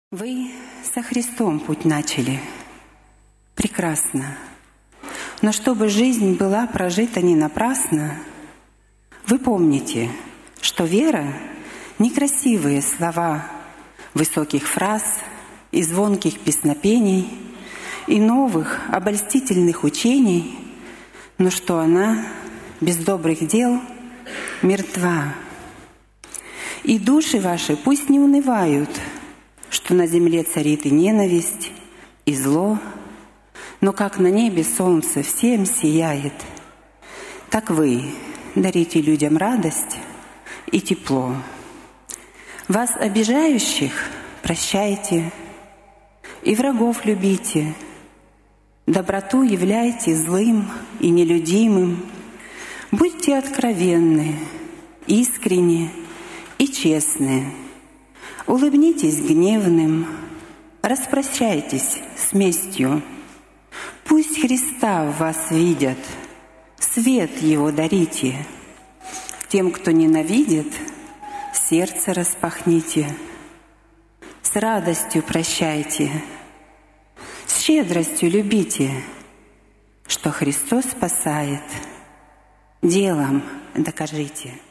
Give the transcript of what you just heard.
Вы со Христом путь начали. Прекрасно. Но чтобы жизнь была прожита не напрасно, вы помните, что вера — не красивые слова высоких фраз и звонких песнопений и новых обольстительных учений, но что она без добрых дел мертва. И души ваши пусть не унывают, что на земле царит и ненависть, и зло, но как на небе солнце всем сияет, так вы дарите людям радость и тепло. Вас обижающих прощайте, и врагов любите, доброту являйте злым и нелюдимым, будьте откровенны, искренни и честны. Улыбнитесь гневным, распрощайтесь с местью. Пусть Христа в вас видят, свет Его дарите. Тем, кто ненавидит, сердце распахните. С радостью прощайте, с щедростью любите, что Христос спасает. Делом докажите.